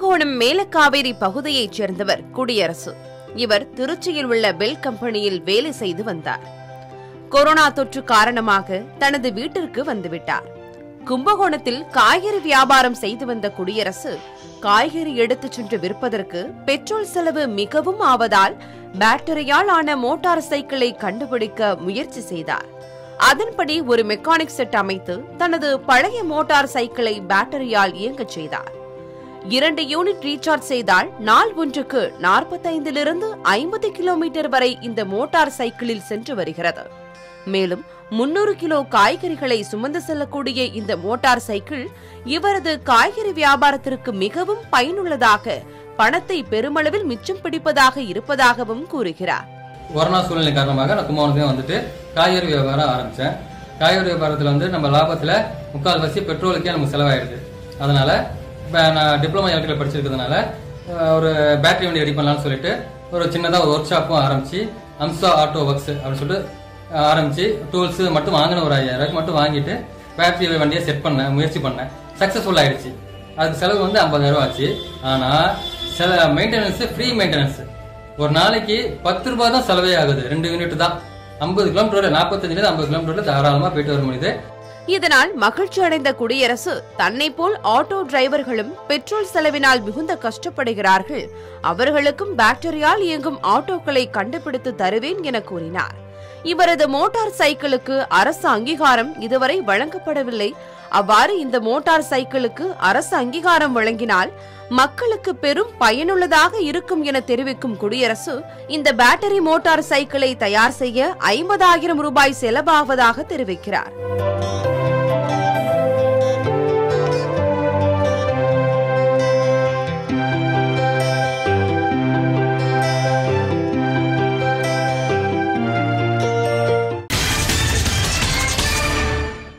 கும்பகோணம் மேலக்காவேரி பகுதியைச் சேர்ந்தவர் குடியரசு. இவர் திருச்சியில் உள்ள பெல் கம்பெனியில் வேலை செய்து வந்தார். கொரோனா தொற்று காரணமாக தனது வீட்டிற்கு வந்துவிட்டார். கும்பகோணத்தில் காய்கறி வியாபாரம் செய்து வந்த குடியரசு காய்கறி எடுத்துச் சென்று விற்பதற்கு பெட்ரோல் செலவு மிகவும் ஆவதால் பேட்டரியால் ஆன மோட்டார் சைக்கிளை கண்டுபிடிக்க முயற்சி செய்தார். அதன்படி ஒரு மெக்கானிக் செட் அமைத்து தனது பழைய மோட்டார் சைக்கிளை பேட்டரியால் இயங்கச் செய்தார். 2 யூனிட் ரீசார்ஜ் செய்தால் நாள் ஒன்றுக்கு 45 - 50 கிலோமீட்டர் வரை இந்த மோட்டார் சைக்கிளில் சென்று வருகிறது. மேலும் 300 கிலோ காய்கறிகளை சுமந்து செல்லக்கூடிய இந்த மோட்டார் சைக்கிள் இவரது காய்கறி வியாபாரத்திற்கு மிகவும் பயனுள்ளதாக, பணத்தை பெருமளவில் மிச்சம் பிடிப்பதாக இருப்பதாகவும் கூறுகிறார். கொரோனா சூழ்நிலை காரணமாக நான் கும்பகோணத்தையும் வந்துட்டு காய்கறி வியாபாரம் ஆரம்பித்தேன். காய்கறி வியாபாரத்தில் வந்து நம்ம லாபத்தில் 3/4 பெட்ரோலுக்கே நமக்கு செலவாயிடுது. அதனால நான் டிப்ளமா எலக்ட்ரிக்கல் படிச்சிருக்கிறதுனால ஒரு பேட்டரி வண்டி ரெடி பண்ணலாம்னு சொல்லிட்டு ஒரு சின்னதாக ஒரு ஒர்க் ஷாப்பும் ஆரம்பிச்சு அம்சா ஆட்டோ ஒர்க்ஸ் அப்படின்னு சொல்லிட்டு ஆரம்பிச்சு டூல்ஸ் மட்டும் வாங்கின ஒரு 5000 மட்டும் வாங்கிட்டு பேட்டரி வண்டியை செட் பண்ணேன், முயற்சி பண்ணேன். சக்ஸஸ்ஃபுல் ஆயிடுச்சு. அதுக்கு செலவு வந்து 50,000 ஆச்சு. ஆனால் சில மெயின்டெனன்ஸ் ஃப்ரீ மெயின்டெனன்ஸ் ஒரு நாளைக்கு 10 ரூபாய் தான் செலவே ஆகுது. 2 யூனிட் தான். 50 கிலோமீட்டர் 45 50 கிலோமீட்டர் தாராளமா போயிட்டு வர முடியுது. இதனால் மகிழ்ச்சி அடைந்த குடியரசு தன்னை போல் ஆட்டோ டிரைவர்களும் பெட்ரோல் செலவினால் மிகுந்த கஷ்டப்படுகிறார்கள், அவர்களுக்கும் பேட்டரியால் இயங்கும் ஆட்டோக்களை கண்டுபிடித்து தருவேன் என கூறினார். இவரது மோட்டார் சைக்கிளுக்கு அரசு அங்கீகாரம் இதுவரை வழங்கப்படவில்லை. அவ்வாறு இந்த மோட்டார் சைக்கிளுக்கு அரசு அங்கீகாரம் வழங்கினால் மக்களுக்கு பெரும் பயனுள்ளதாக இருக்கும் என தெரிவிக்கும் குடியரசு, இந்த பேட்டரி மோட்டார் சைக்கிளை தயார் செய்ய 50,000 ரூபாய் செலவாவதாக தெரிவிக்கிறார்.